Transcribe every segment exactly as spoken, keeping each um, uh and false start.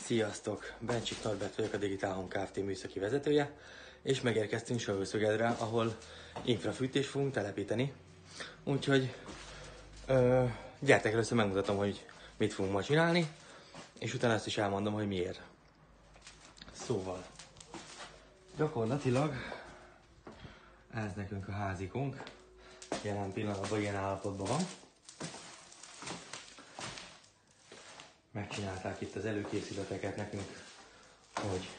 Sziasztok! Bencsik Norbert vagyok, a Digital Home Kft. Műszaki vezetője, és megérkeztünk Söröszögedre, ahol infrafűtést fogunk telepíteni. Úgyhogy ö, gyertek, először megmutatom, hogy mit fogunk ma csinálni, és utána azt is elmondom, hogy miért. Szóval, gyakorlatilag ez nekünk a házikunk, jelen pillanatban ilyen állapotban van. Megcsinálták itt az előkészületeket nekünk, hogy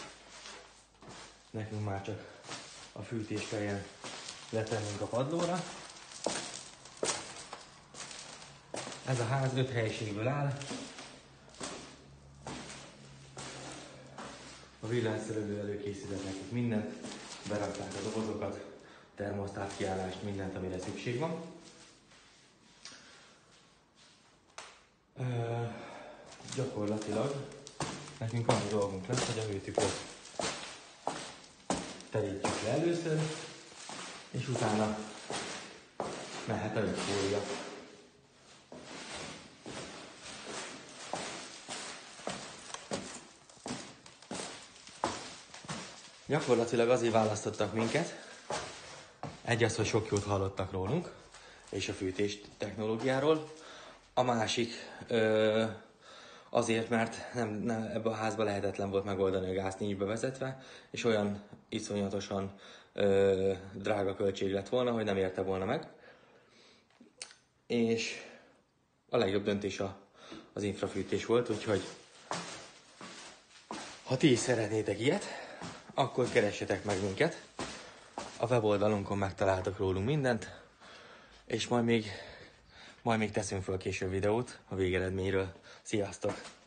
nekünk már csak a fűtés kelljen letennünk a padlóra. Ez a ház öt helyiségből áll. A villanyszerelő előkészített nekik mindent, berakták a dobozokat, termosztát kiállást, mindent, amire szükség van. Ö, gyakorlatilag nekünk annyi dolgunk lesz, hogy a hőtükröt terítjük le először, és utána mehet a ötfólia. Gyakorlatilag azért választottak minket, egy az, hogy sok jót hallottak rólunk, és a fűtés technológiáról, a másik ö, azért, mert nem, nem, ebbe a házba lehetetlen volt megoldani a gázt nincs bevezetve, és olyan iszonyatosan ö, drága költség lett volna, hogy nem érte volna meg. És a legjobb döntés a, az infrafűtés volt, úgyhogy ha ti is szeretnétek ilyet, akkor keressetek meg minket. A weboldalunkon megtaláltok rólunk mindent, és majd még, majd még teszünk fel később videót a végeredményről. Sziasztok!